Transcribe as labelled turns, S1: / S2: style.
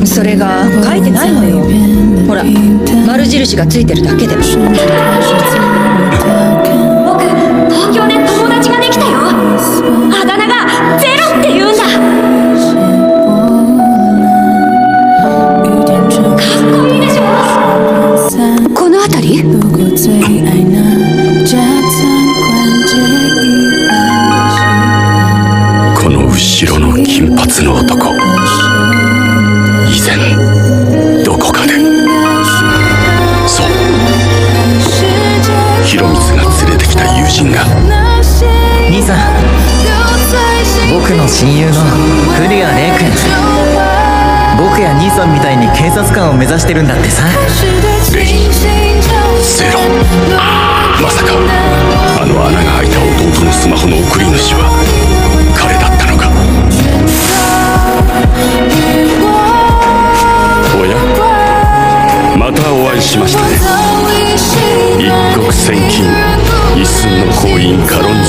S1: それが書いてないのよ。ほら、丸印がついてるだけで。僕、東
S2: 京で友達ができたよ。あだ名がゼロって言うんだ。かっこいいでしょ。この辺り？
S3: この後ろの金髪の男、以前どこかで、そう、広光が連れてきた友人が。
S4: 兄さん、僕の親友の古谷玲君。僕や兄さんみたいに警察官を目指してるんだってさ。
S3: レイ、ゼロ、まさかあの穴が開いた弟のスマホの送り主は彼だったのか。おや、またお会いしましたね。一国千金一寸の行員カロン